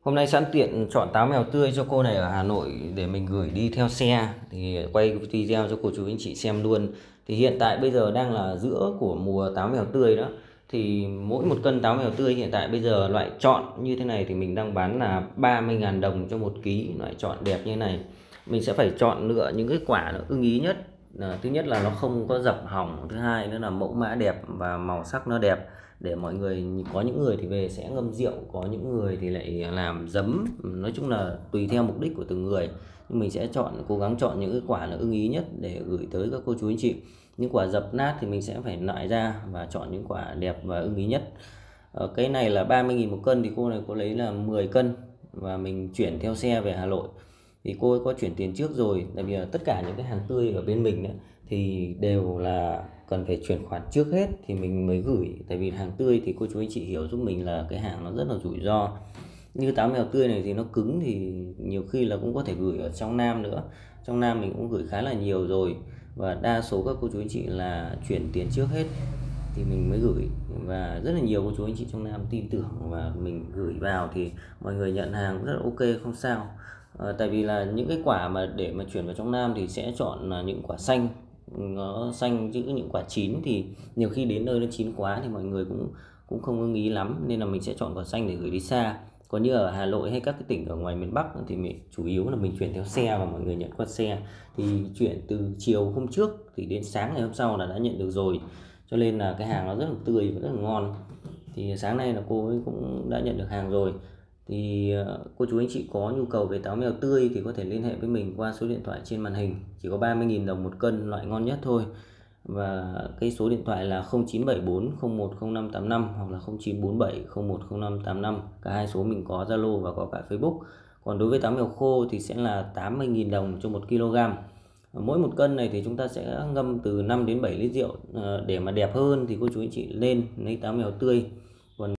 Hôm nay sẵn tiện chọn táo mèo tươi cho cô này ở Hà Nội để mình gửi đi theo xe thì quay video cho cô chú anh chị xem luôn. Thì hiện tại bây giờ đang là giữa của mùa táo mèo tươi đó. Thì mỗi một cân táo mèo tươi hiện tại bây giờ loại chọn như thế này thì mình đang bán là 30.000 đồng cho 1 kg, loại chọn đẹp như thế này. Mình sẽ phải chọn lựa những cái quả nó ưng ý nhất. Thứ nhất là nó không có dập hỏng, thứ hai nữa là mẫu mã đẹp và màu sắc nó đẹp, để mọi người, có những người thì về sẽ ngâm rượu, có những người thì lại làm giấm, nói chung là tùy theo mục đích của từng người. Nhưng mình sẽ cố gắng chọn những cái quả là ưng ý nhất để gửi tới các cô chú anh chị. Những quả dập nát thì mình sẽ phải loại ra và chọn những quả đẹp và ưng ý nhất. Cái này là 30.000 một cân thì cô này có lấy là 10 cân và mình chuyển theo xe về Hà Nội. Thì cô ấy có chuyển tiền trước rồi, tại vì là tất cả những cái hàng tươi ở bên mình ấy, thì đều là cần phải chuyển khoản trước hết thì mình mới gửi. Tại vì hàng tươi thì cô chú anh chị hiểu giúp mình là cái hàng nó rất là rủi ro. Như táo mèo tươi này thì nó cứng thì nhiều khi là cũng có thể gửi ở trong Nam nữa. Trong Nam mình cũng gửi khá là nhiều rồi, và đa số các cô chú anh chị là chuyển tiền trước hết thì mình mới gửi, và rất là nhiều cô chú anh chị trong Nam tin tưởng và mình gửi vào thì mọi người nhận hàng rất là ok, không sao. Tại vì là những cái quả mà để mà chuyển vào trong Nam thì sẽ chọn là những quả xanh, nó xanh, chứ những quả chín thì nhiều khi đến nơi nó chín quá thì mọi người cũng cũng không ưng ý lắm, nên là mình sẽ chọn quả xanh để gửi đi xa. Còn như ở Hà Nội hay các cái tỉnh ở ngoài miền Bắc thì mình chủ yếu là mình chuyển theo xe và mọi người nhận qua xe, thì chuyển từ chiều hôm trước thì đến sáng ngày hôm sau là đã nhận được rồi, cho nên là cái hàng nó rất là tươi và rất là ngon. Thì sáng nay là cô ấy cũng đã nhận được hàng rồi. Thì cô chú anh chị có nhu cầu về táo mèo tươi thì có thể liên hệ với mình qua số điện thoại trên màn hình, chỉ có 30.000 đồng một cân, loại ngon nhất thôi. Và cái số điện thoại là 0974 010585 hoặc là 0947 010585. Cả hai số mình có Zalo và có cả Facebook. Còn đối với táo mèo khô thì sẽ là 80.000 đồng cho 1 kg. Mỗi một cân này thì chúng ta sẽ ngâm từ 5 đến 7 lít rượu. Để mà đẹp hơn thì cô chú anh chị lên lấy táo mèo tươi.